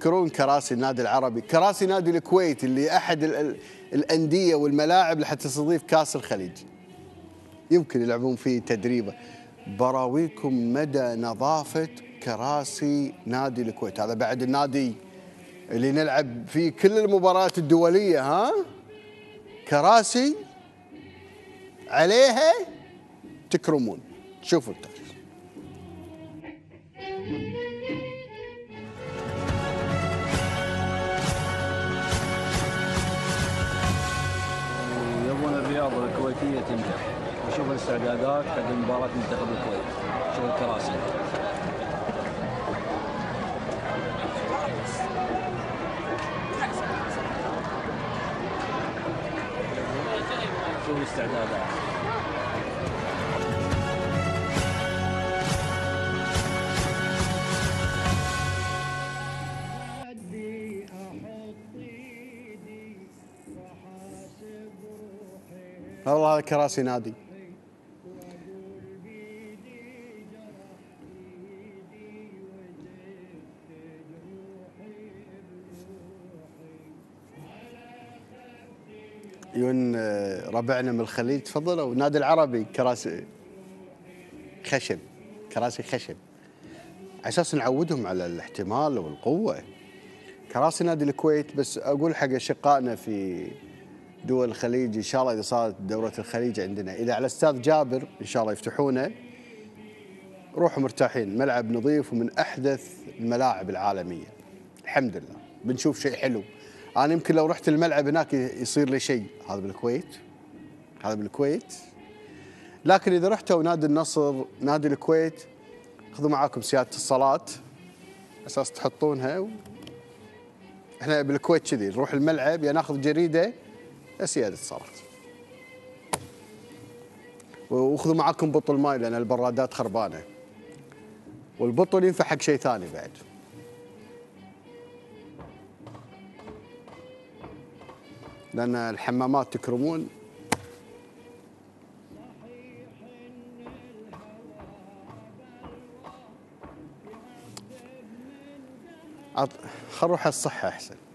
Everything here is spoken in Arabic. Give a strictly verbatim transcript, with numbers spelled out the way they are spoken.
تذكرون كراسي النادي العربي، كراسي نادي الكويت اللي احد الانديه والملاعب اللي حتستضيف كاس الخليج، يمكن يلعبون فيه تدريبه. براويكم مدى نظافه كراسي نادي الكويت، هذا بعد النادي اللي نلعب فيه كل المباريات الدوليه، ها كراسي عليها تكرمون. شوفوا التاريخ. يبون الرياضة الكويتية تنجح، وشوف الاستعدادات حق مباراة منتخب الكويت، شوف الكراسي. شوف الاستعدادات. والله هذا كراسي نادي. يون ربعنا من الخليج تفضلوا. النادي العربي كراسي خشب، كراسي خشب على اساس نعودهم على الاحتمال والقوه. كراسي نادي الكويت، بس اقول حق اشقائنا في دول الخليج ان شاء الله اذا صارت دوره الخليج عندنا، اذا على استاذ جابر ان شاء الله يفتحونه روحوا مرتاحين، ملعب نظيف ومن احدث الملاعب العالميه. الحمد لله بنشوف شيء حلو. انا يمكن لو رحت الملعب هناك يصير لي شيء، هذا بالكويت، هذا بالكويت. لكن اذا رحتوا نادي النصر، نادي الكويت، خذوا معاكم سياده الصلاه اساس تحطونها و... احنا بالكويت كذي نروح الملعب يا ناخذ جريده يا سياده الصلاه. وخذوا معاكم بطل ماي لان البرادات خربانه، والبطل ينفع حق شيء ثاني بعد. لان الحمامات تكرمون. خل نروح على الصحه احسن.